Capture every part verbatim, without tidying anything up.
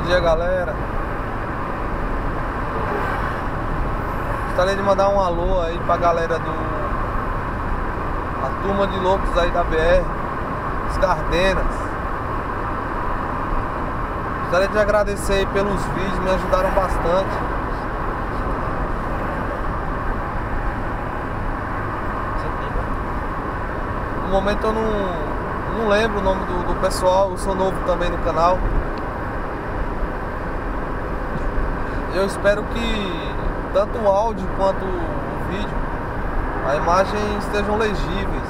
dia, galera. Gostaria de mandar um alô aí pra galera do a turma de loucos aí da B R, os Cardenas. Gostaria de agradecer aí pelos vídeos, me ajudaram bastante. No momento eu não, não lembro o nome do, do pessoal, eu sou novo também no canal. Eu espero que tanto o áudio quanto o vídeo, a imagem estejam legíveis.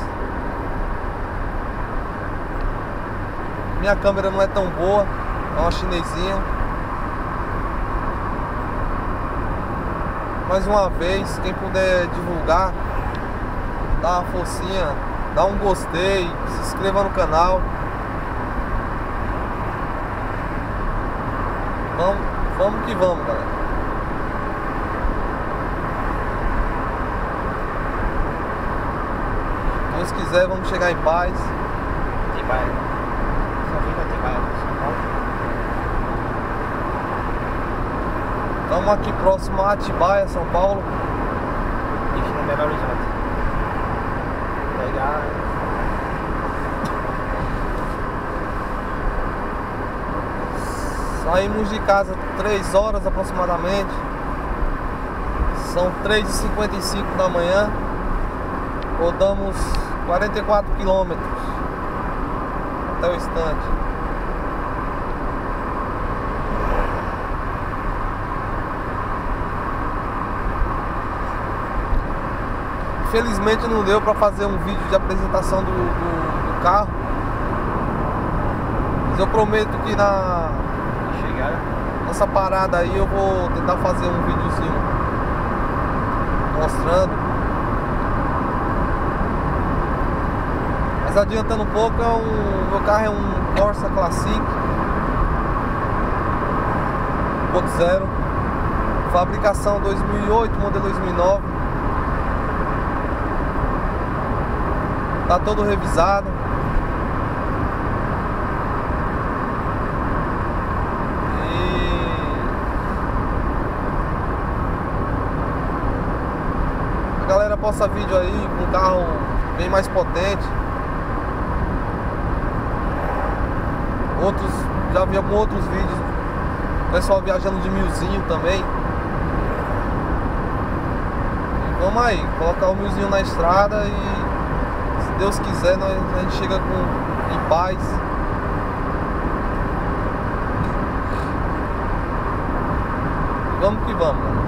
Minha câmera não é tão boa, é uma chinesinha. Mais uma vez, quem puder divulgar, dá uma forcinha, dá um gostei, se inscreva no canal. Vamos, vamos que vamos, galera. Se Deus quiser, vamos chegar em paz. Atibaia. Só fica Atibaia, São Paulo. Estamos aqui próximo a Atibaia, São Paulo. Destino no Belo Horizonte. Pegar. Saímos de casa três horas aproximadamente. São três e cinquenta e cinco da manhã. Rodamos quarenta e quatro quilômetros até o estande. Infelizmente não deu para fazer um vídeo de apresentação do, do, do carro. Mas eu prometo que na Chegaram. nessa parada aí eu vou tentar fazer um videozinho mostrando. Mas adiantando um pouco, é um, meu carro é um Corsa Classic um ponto zero, fabricação dois mil e oito, modelo dois mil e nove. Tá todo revisado. E a galera posta vídeo aí com um carro bem mais potente. Outros, já vi alguns outros vídeos, o pessoal viajando de milzinho também. E vamos aí, colocar o milzinho na estrada e, se Deus quiser, nós, a gente chega com, em paz. Vamos que vamos, né?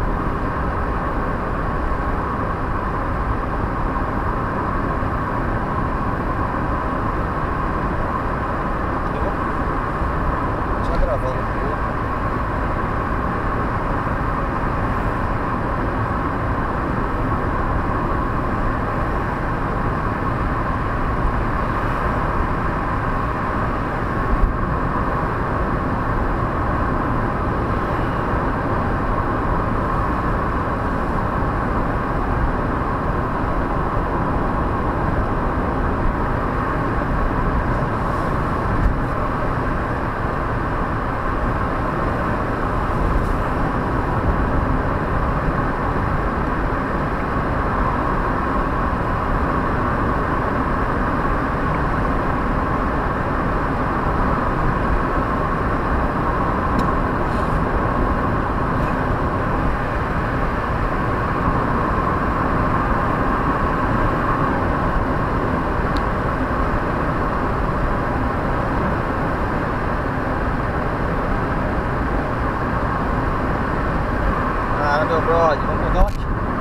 Meu brother, vamos pro norte.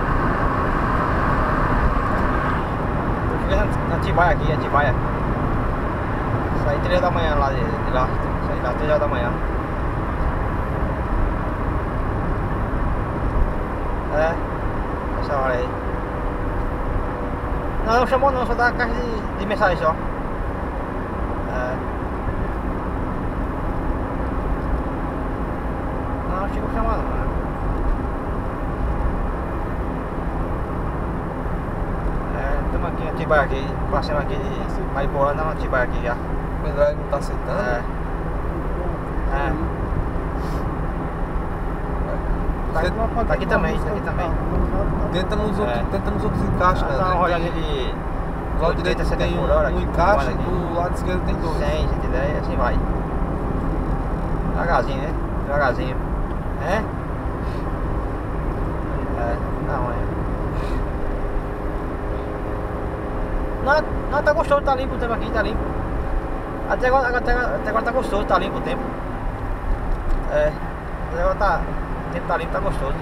Tô ficando na Atibaia aqui, Atibaia. Saí três da manhã lá de, de lá. Saí lá três horas da manhã. É, essa hora aí. Não, não chamou não, só dá a caixa de, de mensagem só. É. Não, não chegou a chamar não, né? Estamos aqui em Atibaia aqui, passando aqui de Mariporã, não, Atibaia aqui já. O pendrive não tá aceitando? É. É. Tá, Você- tá aqui também, tá aqui também. Tenta nos outros, É. tenta nos outros encaixes, né? Dá uma Tem- olhadinha de Do lado direito oitenta, tem setenta um, por hora um aqui, encaixe, aqui. do lado esquerdo tem dois. cem, cento e dez, assim vai. Devagarzinho, né? Devagarzinho. É? É, não, é. Não, não, tá gostoso, tá limpo o tempo aqui, tá limpo. Até agora, até, até agora tá gostoso, tá limpo o tempo. É, até agora tá. O tempo tá limpo, tá gostoso.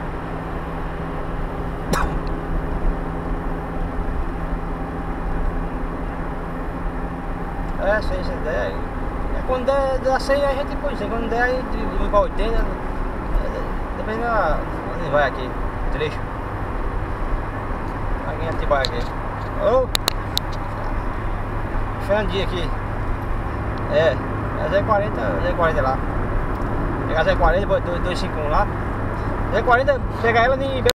É, cem, cento e dez. É, quando der, der cem a gente põe cem, quando der aí de um para oitenta, é, depende da. Onde vai aqui, trecho. Alguém ativar aqui. Ô! Fernandinho aqui. É, é zero quarenta, zero quarenta lá. Pegar zero quarenta, depois duzentos e cinquenta e um lá. zero quarenta, pegar ela em